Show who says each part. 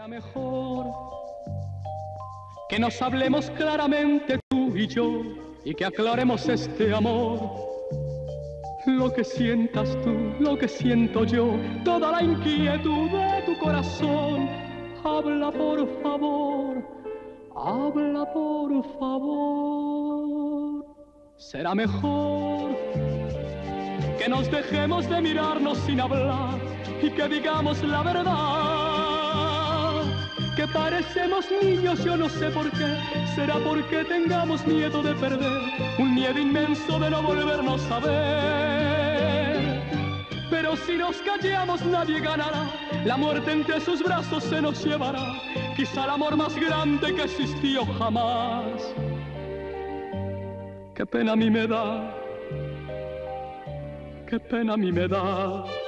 Speaker 1: Será mejor que nos hablemos claramente tú y yo y que aclaremos este amor. Lo que sientas tú, lo que siento yo, toda la inquietud de tu corazón. Habla por favor, habla por favor. Será mejor que nos dejemos de mirarnos sin hablar y que digamos la verdad. Que parecemos niños, yo no sé por qué. Será porque tengamos miedo de perder, un miedo inmenso de no volvernos a ver. Pero si nos callamos nadie ganará, la muerte entre sus brazos se nos llevará. Quizá el amor más grande que existió jamás. Qué pena a mí me da, qué pena a mí me da